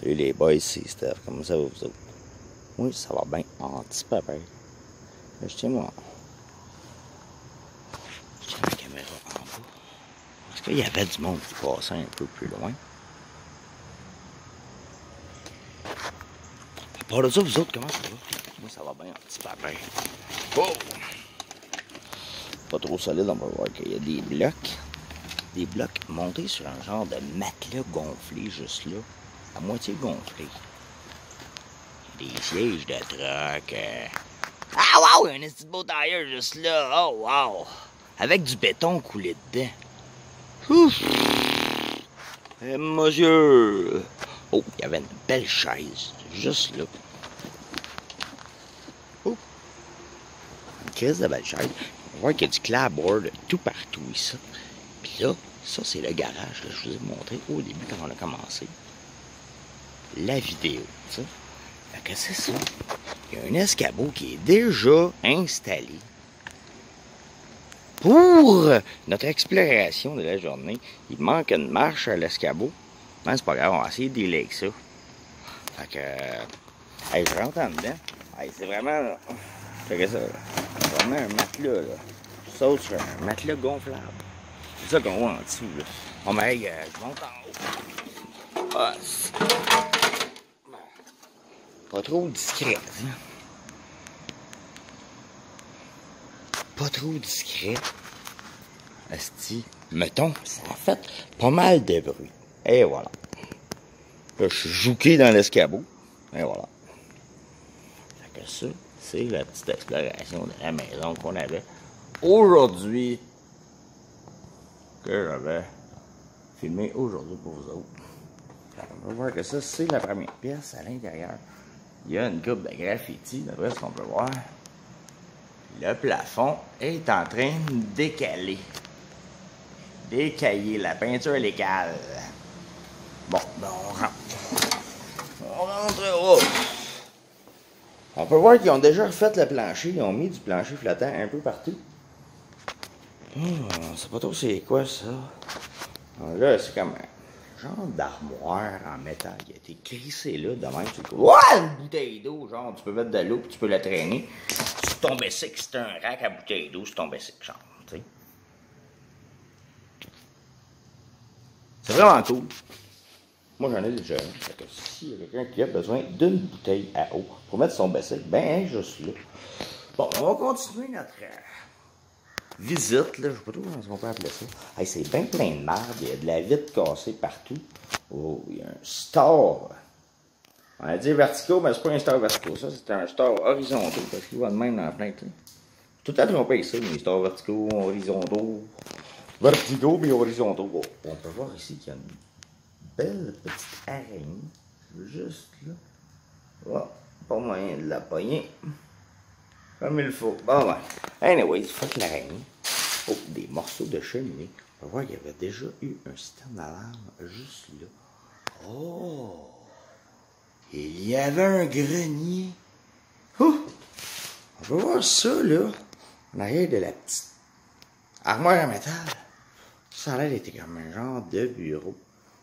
Salut les boys, c'est Steph. Comment ça va vous autres? Oui, ça va bien. Anti-papa. Je tiens la caméra en bas. Est-ce qu'il y avait du monde qui passait un peu plus loin? À part de ça, vous autres, comment ça va? Moi, ça va bien, anti-papa. Oh! Pas trop solide, on va voir qu'il y a des blocs. Des blocs montés sur un genre de matelas gonflé juste là. À moitié gonflé. Des sièges de troc. Ah wow! Un petit beau tailleur juste là. Oh wow! Avec du béton coulé dedans. Ouf! Eh, monsieur! Oh, il y avait une belle chaise. Juste là. Oh! Une crise de belle chaise. On voit qu'il y a du clapboard tout partout ici. Puis là, ça c'est le garage que je vous ai montré au début quand on a commencé la vidéo. T'sais. Fait que c'est ça. Il y a un escabeau qui est déjà installé pour notre exploration de la journée. Il manque une marche à l'escabeau. Mais c'est pas grave, on va essayer de dealer avec ça. Fait que... Hey, je rentre en dedans. Hey, c'est vraiment... Checkez ça, là. C'est vraiment un matelas, là. Je saute sur un matelas gonflable. C'est ça qu'on voit en dessous, là. Oh, mais hey, je monte en haut. Ah, pas trop discret, hein? Pas trop discret. Asti, mettons, ça a fait pas mal de bruit. Et voilà. Là, je suis jouqué dans l'escabeau. Et voilà. Fait que ça, c'est la petite exploration de la maison qu'on avait aujourd'hui. Que j'avais filmé aujourd'hui pour vous autres. On va voir que ça, c'est la première pièce à l'intérieur. Il y a une coupe de graffiti, d'après ce qu'on peut voir. Le plafond est en train de décaler. Décailler, la peinture elle est cale. Bon, ben on rentre. On rentre. Oh. On peut voir qu'ils ont déjà refait le plancher. Ils ont mis du plancher flottant un peu partout. On sait pas trop c'est quoi ça. Alors là, c'est comme un genre d'armoire en métal. Il a été crissé là, de même. Ouais, une bouteille d'eau, genre, tu peux mettre de l'eau puis tu peux la traîner. Si tu tombais sec, c'est un rack à bouteille d'eau, si tu tombais sec, genre, tu sais. C'est vraiment cool. Moi, j'en ai déjà. Fait que s'il y a quelqu'un qui a besoin d'une bouteille à eau pour mettre son bassin, ben, juste là. Bon, on va continuer notre visite, là. Je sais pas trop comment on peut appeler ça. Hey, c'est bien plein de merde. Il y a de la vitre cassée partout. Oh, il y a un store. On a dit verticaux, mais c'est pas un store verticaux. Ça, c'est un store horizontaux parce qu'il va de même dans la fenêtre. Tout à trompé ça, les stores verticaux, horizontaux. Verticaux, mais horizontaux. Bon, on peut voir ici qu'il y a une belle petite araignée. Juste là. Oh, pas moyen de la pogner. Comme il faut. Bon, ben. Anyways, fuck l'araignée. Oh, des morceaux de cheminée. On va voir qu'il y avait déjà eu un système d'alarme juste là. Oh! Il y avait un grenier. Oh! On va voir ça, là. En arrière de la petite armoire à métal. Ça a l'air d'être comme un genre de bureau.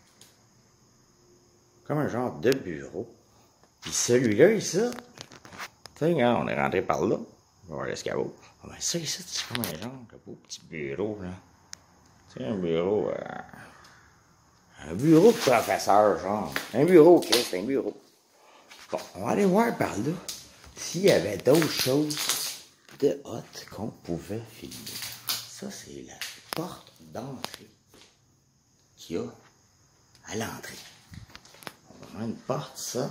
Comme un genre de bureau. Puis celui-là, ici, tu sais, on est rentré par là. On va voir l'escabeau. Ah ben ça, ici, c'est comme un genre de beau petit bureau, là. Tu sais, un bureau... un bureau de professeur, genre. Un bureau, ok, c'est un bureau. Bon, on va aller voir par là s'il y avait d'autres choses de hot qu'on pouvait filmer. Ça, c'est la porte d'entrée qu'il y a à l'entrée. On va mettre une porte, ça.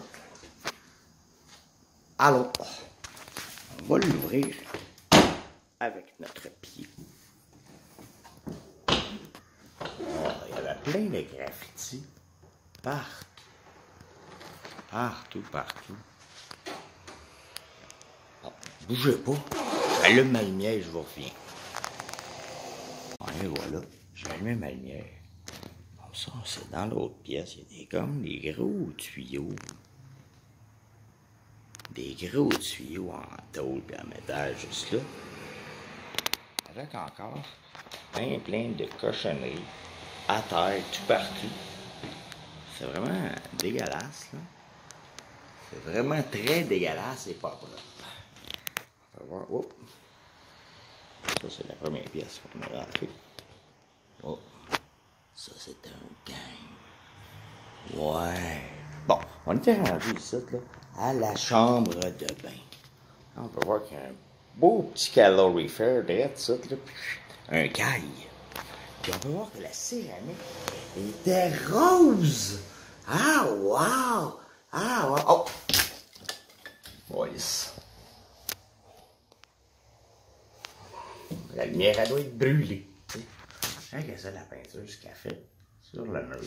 Alors, on va l'ouvrir avec notre pied. Oh, il y avait plein de graffitis partout. Partout. Bon, bougez pas. J'allume ma lumière et je vous reviens. Et voilà, j'allume ma lumière. Bon, ça, c'est dans l'autre pièce. Il y a comme des gros tuyaux. Des gros tuyaux en tôle et en métal juste là. Avec encore plein de cochonneries à terre tout partout. C'est vraiment dégueulasse, là. C'est vraiment très dégueulasse et pas propre. On va voir. Oh. Ça, c'est la première pièce qu'on a rentrée. Oh. Ça, c'est un gang. Ouais. Bon, on était rendu ici, là, à la chambre de bain. On peut voir qu'il y a un beau petit calorifer derrière ça, là. Un caille. Puis on peut voir que la céramique était rose. Ah, wow! Ah, wow! Oh! Boys. La lumière, elle doit être brûlée. Regarde ça, la peinture, ce qu'elle fait sur le mur.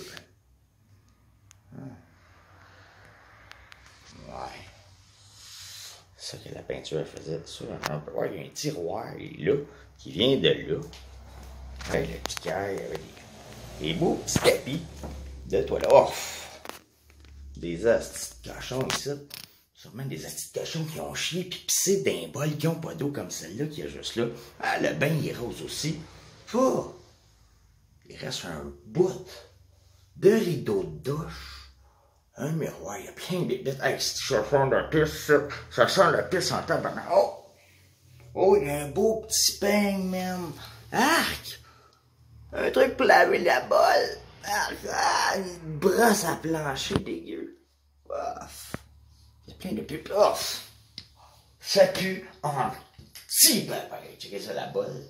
Ouais. C'est ça que la peinture faisait sur un mur. On peut voir qu'il y a un tiroir là, qui vient de là. Avec le petit cœur, il y avait des beaux petits tapis de toilette. Oh! Des astis de cochons ici. Sûrement des astis de cochons qui ont chié puis pissé d'un bol qui n'ont pas d'eau comme celle-là qui est juste là. Ah, le bain il est rose aussi. Oh! Il reste un bout de rideau de douche. Un miroir, il y a plein de bêtes. Hey, ça sent la pisse, ça sent la pisse en tabarnak. Oh! Oh, il y a un beau petit peigne, man. Arc! Un truc pour laver la bolle. Ah, une brosse à plancher dégueu. Ouf. Il y a plein de pupes. Ouf. Ça pue en si ben pareil. Checkez ça, la bolle.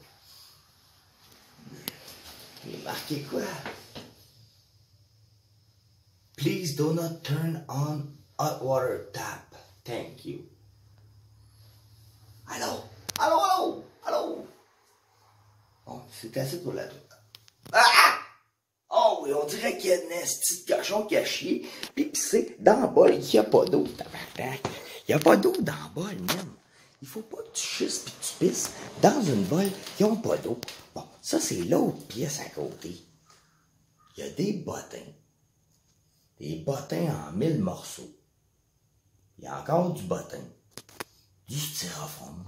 Il est marqué quoi? Please do not turn on hot water tap. Thank you. Allô? Allô, allô? Allô? Bon, c'est assez pour la douche. Ah! Oh oui, on dirait qu'il y a une petite cochon qui a chié, pis pissé dans le bol, il n'y a pas d'eau, tabarnak. Il n'y a pas d'eau dans le bol, même. Il faut pas que tu chisses pis que tu pisses dans une bol qui n'a pas d'eau. Bon, ça c'est l'autre pièce à côté. Il y a des bottins. Des bottins en 1000 morceaux. Il y a encore du bottin. Du styrofoam.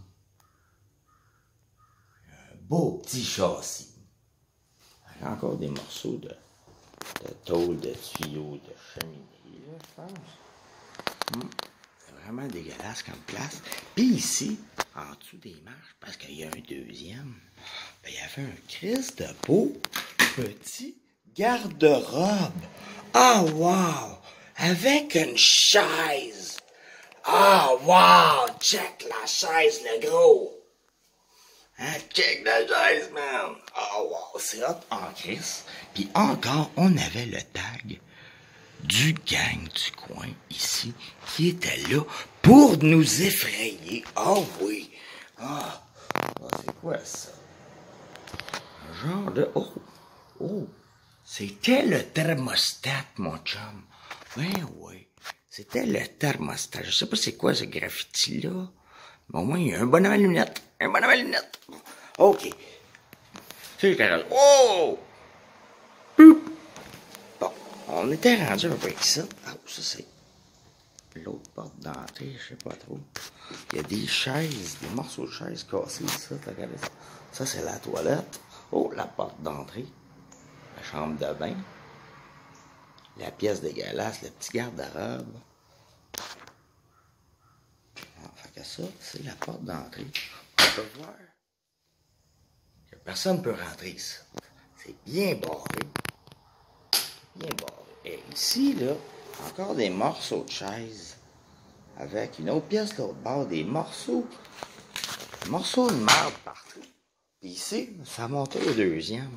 Un beau petit châssis. Il y a encore des morceaux de tôle, de tuyaux, de cheminée, là, je pense. C'est vraiment dégueulasse comme place. Puis ici, en dessous des marches, parce qu'il y a un deuxième, ben, il y avait un Christ de beau petit garde-robe. Ah, wow! Avec une chaise. Ah, wow! Check la chaise, le gros! Hein, check la chaise, man! Oh, wow, c'est hot en crise. Puis encore, on avait le tag du gang du coin, ici, qui était là pour nous effrayer. Oh oui! Ah, c'est quoi ça? Un genre de... Oh! Oh! C'était le thermostat, mon chum. Ben oui, c'était le thermostat. Je sais pas c'est quoi ce graffiti-là. Mais au moins, il y a un bonhomme à lunettes. Un bonhomme à lunettes. OK. C'est carré. Oh! Poup! Bon, on était rendu un peu ici. Ah, ça, c'est l'autre porte d'entrée, je sais pas trop. Il y a des chaises, des morceaux de chaises cassés ici. Regardez ça. Ça, c'est la toilette. Oh, la porte d'entrée. La chambre de bain. La pièce dégueulasse, le petit garde-robe. Fait que ça, c'est la porte d'entrée. On peut voir que personne ne peut rentrer ici. C'est bien barré. Bien barré. Et ici, là, encore des morceaux de chaises. Avec une autre pièce, l'autre bord, des morceaux. Des morceaux de marde partout. Puis ici, ça montait au deuxième.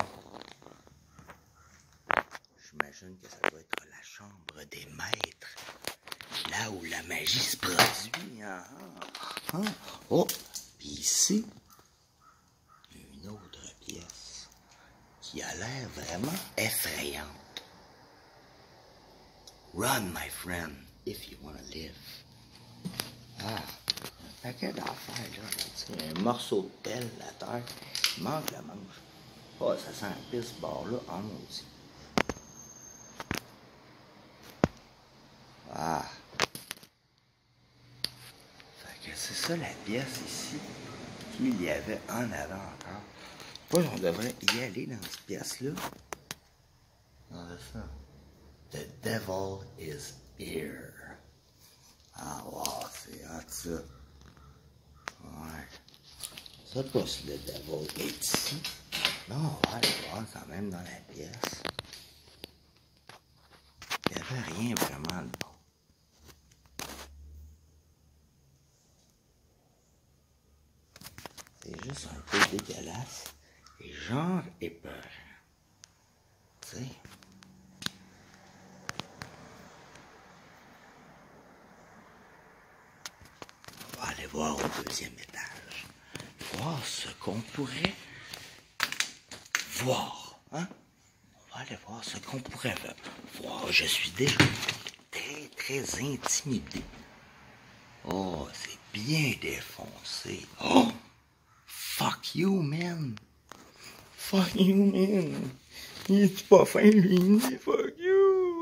J'imagine que ça doit être la chambre des maîtres. Là où la magie se produit. Hein? Hein? Oh! Puis ici, une autre pièce qui a l'air vraiment effrayante. Run, my friend, if you want to live. Ah, un paquet d'affaires, là. Un morceau de pelle, la terre. Il manque la manche. Oh, ça sent un pisse bord là, en maudit. Ah. Fait que c'est ça la pièce ici qu'il y avait en avant encore. Je sais pas si on devrait y aller dans cette pièce-là. Non, c'est ça. The devil is here. Ah, wow, c'est hot, ça. Ouais. Ça, pas si le devil est ici. Non, on va aller voir quand même dans la pièce. Il n'y avait rien vraiment de bon. C'est juste un peu dégueulasse et genre épeurant. Tu sais. On va aller voir au deuxième étage. Voir ce qu'on pourrait voir. Hein? On va aller voir ce qu'on pourrait voir. Je suis déjà très, très intimidé. Oh, c'est bien défoncé. Oh! Fuck you, man! Fuck you, man! Il est pas fin, lui? Fuck you!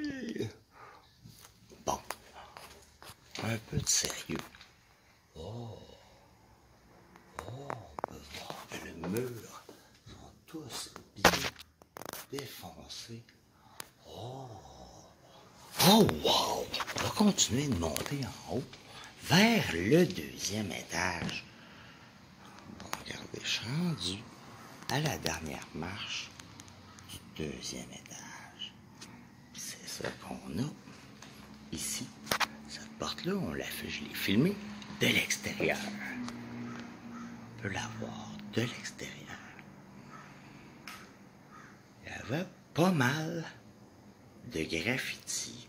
Bon. Un peu de sérieux. Oh! Oh, on peut voir que les murs sont tous bien défoncés. Oh! Oh, wow! On va continuer de monter en haut vers le deuxième étage. Bon, regardez, je suis rendu à la dernière marche du deuxième étage. C'est ça qu'on a ici. Cette porte-là, je l'ai filmée de l'extérieur. On peut la voir de l'extérieur. Il y avait pas mal de graffitis.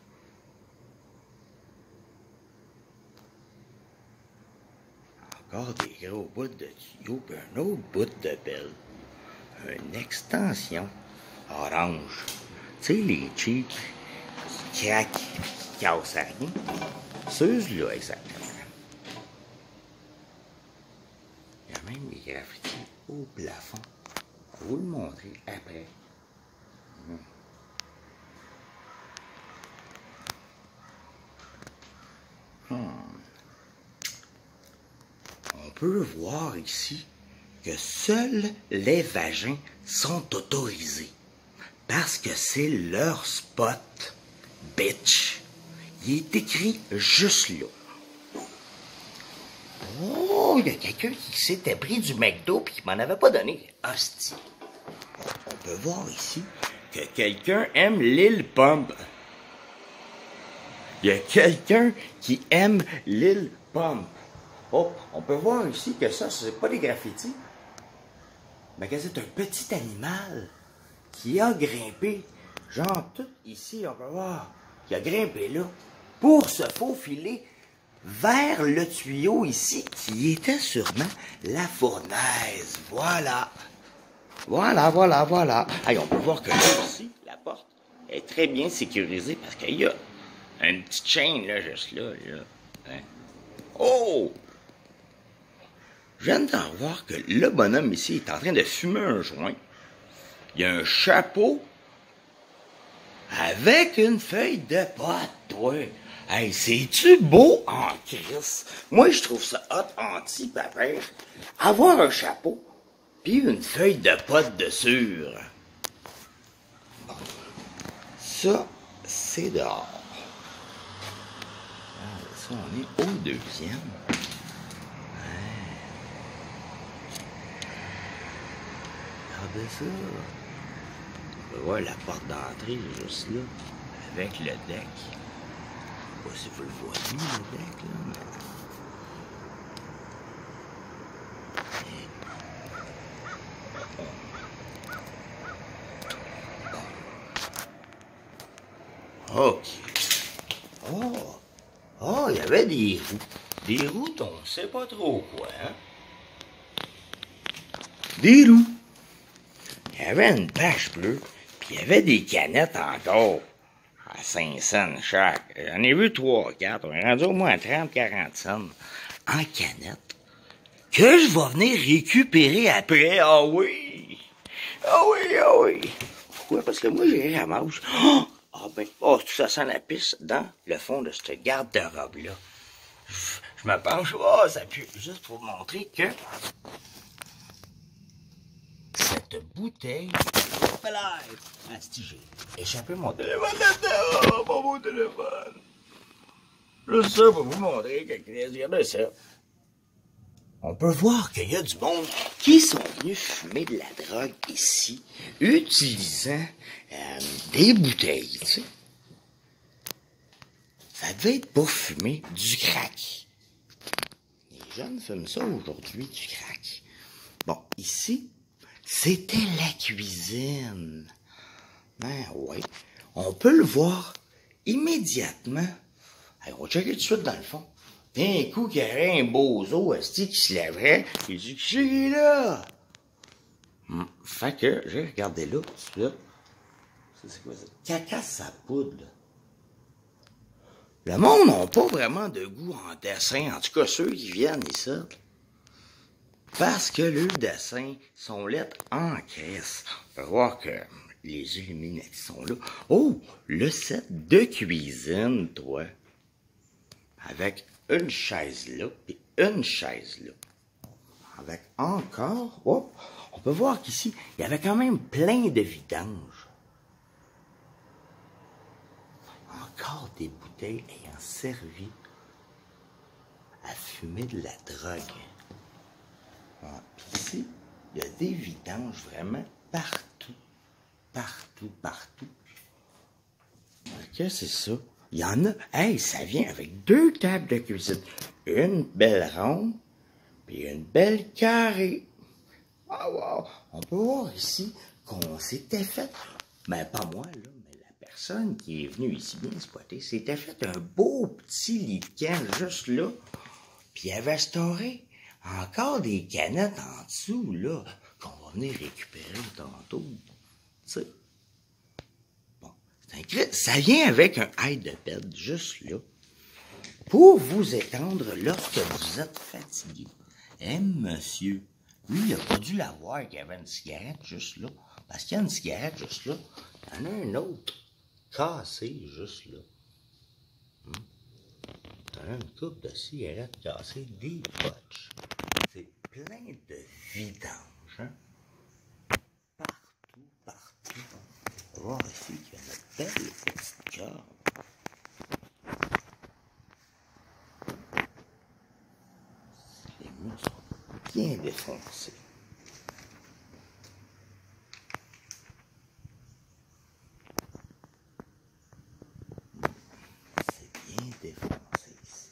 Encore des gros bouts de tuyaux, puis un autre bout de pelle. Une extension orange. Tu sais, les cheap qui craquent, qui cassent à rien. Ceux-là, exactement. Il y a même des graffitis au plafond. Je vais vous le montrer après. On peut voir ici que seuls les vagins sont autorisés. Parce que c'est leur spot, bitch. Il est écrit juste là. Oh, il y a quelqu'un qui s'était pris du McDo puis qui m'en avait pas donné. Hostie. On peut voir ici que quelqu'un aime Lil Pump. Il y a quelqu'un qui aime Lil Pump. Oh, on peut voir ici que ça, c'est pas des graffitis, mais que c'est un petit animal qui a grimpé. Genre, tout ici, on peut voir qu'il a grimpé là pour se faufiler vers le tuyau ici, qui était sûrement la fournaise. Voilà. Voilà. Hey, on peut voir que là aussi, la porte est très bien sécurisée parce qu'il y a une petite chaîne, là, juste là. Hein? Oh! Je viens d'en voir que le bonhomme ici est en train de fumer un joint. Il y a un chapeau avec une feuille de pote, toi. Hey, c'est-tu beau en crise? Moi, je trouve ça hot anti-papère. Avoir un chapeau, puis une feuille de pote dessus. Bon. Ça, c'est dehors. Ça, on est au deuxième. Regardez ça. On peut voir la porte d'entrée juste là, avec le deck. Je sais pas si vous le voyez, le deck, là, mais... OK. Oh, il y avait des roues. Des roues, on ne sait pas trop quoi, hein? Des roues. Il y avait une bâche bleue, puis il y avait des canettes encore. À 5 cents chaque. J'en ai vu 3-4. On est rendu au moins à 30-40 cents en canette. Que je vais venir récupérer après. Ah oui! Pourquoi? Parce que moi, j'ai ramasse. Oh, tout ça sent la pisse dans le fond de cette garde-robe-là. Je me penche. Oh, ça pue. Juste pour vous montrer que cette bouteille fait live! Asti, j'ai échappé mon téléphone là-dedans! Oh, mon beau téléphone! Juste ça pour vous montrer que regardez ça. On peut voir qu'il y a du monde qui sont venus fumer de la drogue ici, utilisant des bouteilles, tu sais. Ça devait être pour fumer du crack. Les jeunes fument ça aujourd'hui, du crack. Bon, ici, c'était la cuisine. Ben oui, on peut le voir immédiatement. Allez, on va checker tout de suite dans le fond. D'un coup, qu'il y aurait un bozo asti qui se lèverait, il dit que c'est là. Fait que j'ai regardé là, là. Ça, c'est quoi ça? Caca sa poudre. Le monde n'a pas vraiment de goût en dessin, en tout cas ceux qui viennent ici. Parce que leurs dessins sont lettres en caisse. On peut voir que les Illuminati sont là. Oh, le set de cuisine, toi. Avec une chaise là, puis une chaise là. Avec encore, oh, on peut voir qu'ici, il y avait quand même plein de vidanges. Encore des bouteilles ayant servi à fumer de la drogue. Ah, puis ici, il y a des vidanges vraiment partout. Partout, partout. Qu'est-ce que c'est ça? Il y en a. Hey, ça vient avec 2 tables de cuisine. Une belle ronde, puis une belle carrée. Ah, wow! On peut voir ici qu'on s'était fait, ben pas moi, là, mais la personne qui est venue ici bien spotter, s'était fait un beau petit lit de camp juste là, puis il avait storé encore des canettes en dessous, là, qu'on va venir récupérer tantôt. Tu sais. Ça vient avec un hide-bed juste là, pour vous étendre lorsque vous êtes fatigué. Eh, monsieur, lui, il n'a pas dû l'avoir qu'il y avait une cigarette juste là, parce qu'il y a une cigarette juste là, il y en a un autre cassé juste là. Il y en a une coupe de cigarettes cassées, des poches. C'est plein de vidanges, hein? Partout, partout. On va voir ici qu'il y a une belle petite corde. Les murs sont bien défoncés. C'est bien défoncé ici.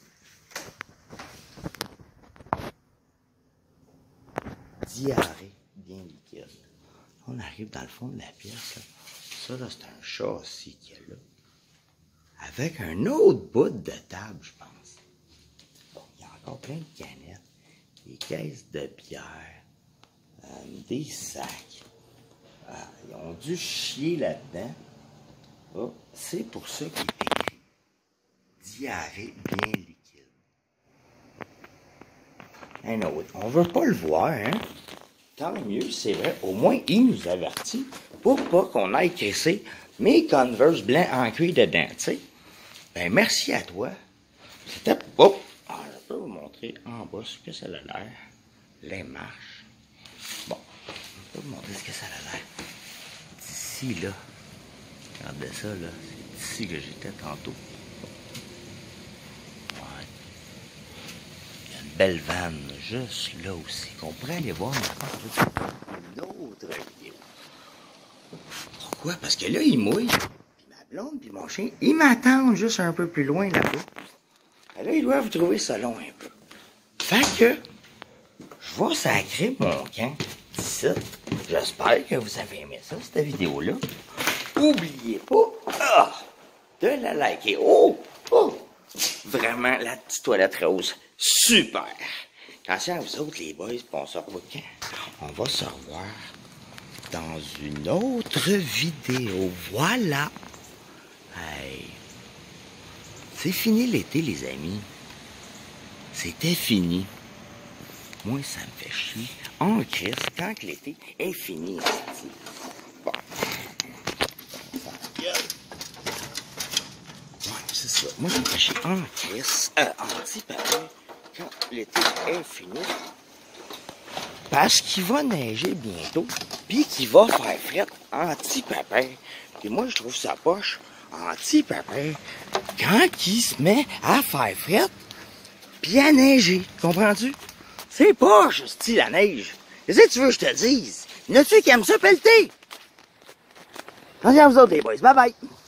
Diarrhée bien liquide. On arrive dans le fond de la pièce, là. Ça, là, c'est un chat aussi qui est là. Avec un autre bout de table, je pense. Bon, il y a encore plein de canettes, des caisses de bière, des sacs. Ils ont dû chier là-dedans. Oh, c'est pour ça qu'il est écrit diarrhée bien liquide. Un autre. On veut pas le voir, hein? Tant mieux, c'est vrai. Au moins, il nous avertit pour pas qu'on aille crisser mes Converse blancs en cuir dedans, tu sais. Ben, merci à toi. C'était... Oh! Alors, je peux vous montrer en bas ce que ça a l'air. Les marches. Bon, je peux vous montrer ce que ça a l'air. D'ici, là. Regardez ça, là. C'est d'ici que j'étais tantôt. Ouais. Il y a une belle vanne juste là aussi, qu'on pourrait aller voir une autre vidéo. Pourquoi? Parce que là, il mouille. Puis ma blonde puis mon chien, ils m'attendent juste un peu plus loin là-bas. Et là, ils doivent trouver ça long un peu. Fait que, je vais sacrer mon camp d'ici. J'espère que vous avez aimé ça, cette vidéo-là. N'oubliez pas de la liker. Oh! Vraiment, la petite toilette rose. Super! Attention à vous autres, les boys, puis on se revoit quand? On va se revoir dans une autre vidéo. Voilà! Hey! C'est fini l'été, les amis. C'était fini. Moi, ça me fait chier. En crise, quand que l'été est fini. Bon. Ouais, c'est ça. Moi, ça me fait chier. En crise. En petit papier. Quand l'été est fini. parce qu'il va neiger bientôt, puis qu'il va faire fret anti-pépère. Et moi, je trouve ça poche anti-pépère quand il se met à faire fret, puis à neiger. Comprends-tu? C'est poche, style la neige. Qu'est-ce que tu veux que je te dise? Y en a-tu qui aiment ça pelleter? Allez à vous autres, les boys. Bye bye!